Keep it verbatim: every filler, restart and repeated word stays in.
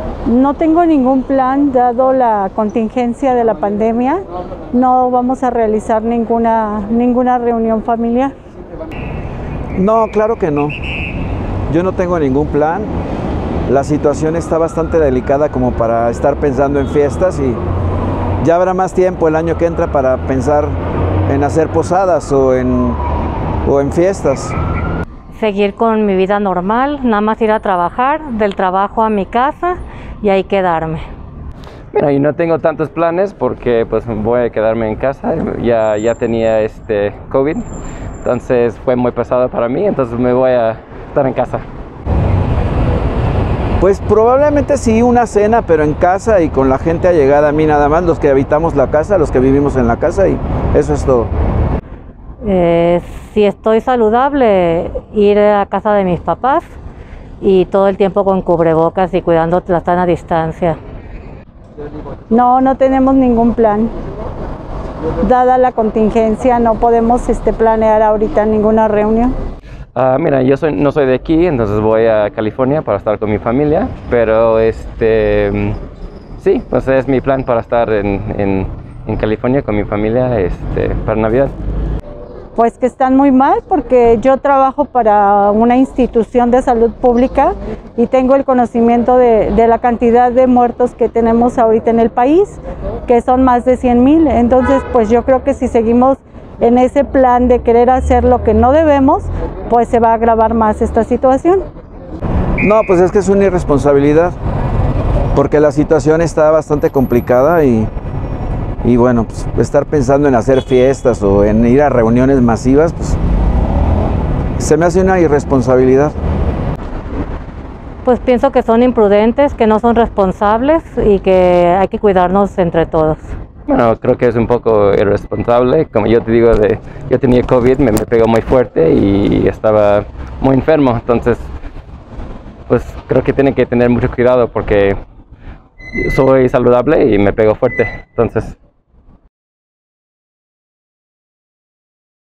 No tengo ningún plan, dado la contingencia de la pandemia. No vamos a realizar ninguna, ninguna reunión familiar. No, claro que no. Yo no tengo ningún plan. La situación está bastante delicada como para estar pensando en fiestas y ya habrá más tiempo el año que entra para pensar en hacer posadas o en, o en fiestas. Seguir con mi vida normal, nada más ir a trabajar, del trabajo a mi casa y ahí quedarme. Mira, yo no tengo tantos planes porque pues voy a quedarme en casa, ya, ya tenía este COVID, entonces fue muy pesado para mí, entonces me voy a estar en casa. Pues probablemente sí una cena, pero en casa y con la gente allegada a mí nada más, los que habitamos la casa, los que vivimos en la casa, y eso es todo. Eh, si estoy saludable, ir a casa de mis papás y todo el tiempo con cubrebocas y cuidando la sana distancia. No, no tenemos ningún plan. Dada la contingencia, no podemos este, planear ahorita ninguna reunión. Uh, mira, yo soy, no soy de aquí, entonces voy a California para estar con mi familia, pero este, sí, pues es mi plan para estar en, en, en California con mi familia este, para Navidad. Pues que están muy mal, porque yo trabajo para una institución de salud pública y tengo el conocimiento de, de la cantidad de muertos que tenemos ahorita en el país, que son más de cien mil. Entonces, pues yo creo que si seguimos en ese plan de querer hacer lo que no debemos, pues se va a agravar más esta situación. No, pues es que es una irresponsabilidad, porque la situación está bastante complicada y, y bueno, pues estar pensando en hacer fiestas o en ir a reuniones masivas, pues se me hace una irresponsabilidad. Pues pienso que son imprudentes, que no son responsables y que hay que cuidarnos entre todos. Bueno, creo que es un poco irresponsable. Como yo te digo, de, yo tenía COVID, me, me pegó muy fuerte y estaba muy enfermo. Entonces, pues creo que tienen que tener mucho cuidado porque soy saludable y me pegó fuerte. Entonces,